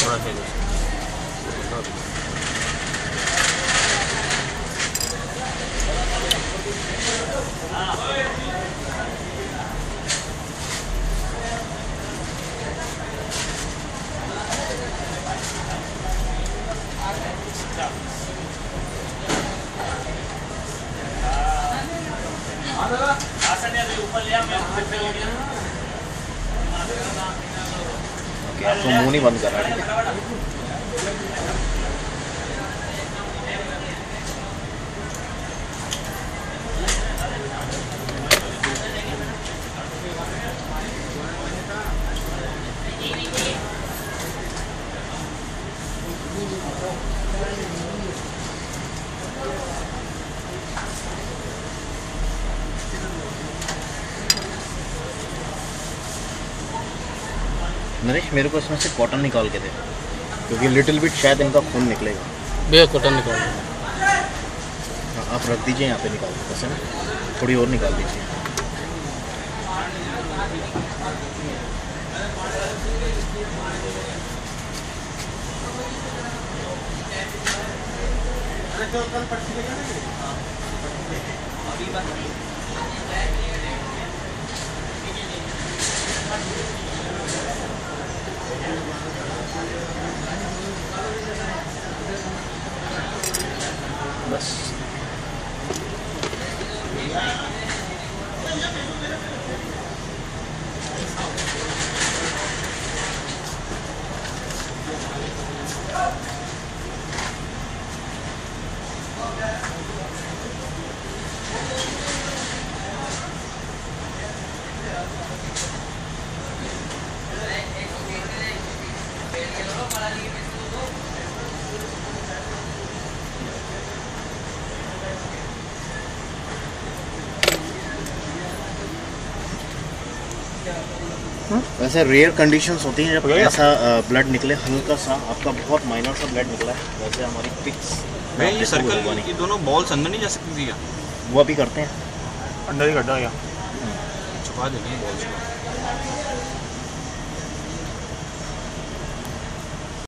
थोड़ा तेज तो मुंह नहीं बंद कर रहा है। नरेश मेरे को इसमें से कॉटन निकाल के दे, क्योंकि लिटिल बिट शायद इनका खून निकलेगा। भैया कॉटन निकाल। हाँ आप रख दीजिए यहाँ पे निकाल के, बस है ना, थोड़ी और निकाल दीजिए। बस वैसे रेयर कंडीशंस होती हैं जब ऐसा ब्लड निकले, हल्का सा आपका बहुत माइनर सा ब्लड निकला है। वैसे हमारी पिक्स भैया ये सर्कल ये दोनों बॉल्स अंदर नहीं जा सकती थी क्या? वो अभी करते हैं, अंदर ही गड्ढा गया, छुपा देते हैं बॉल्स को।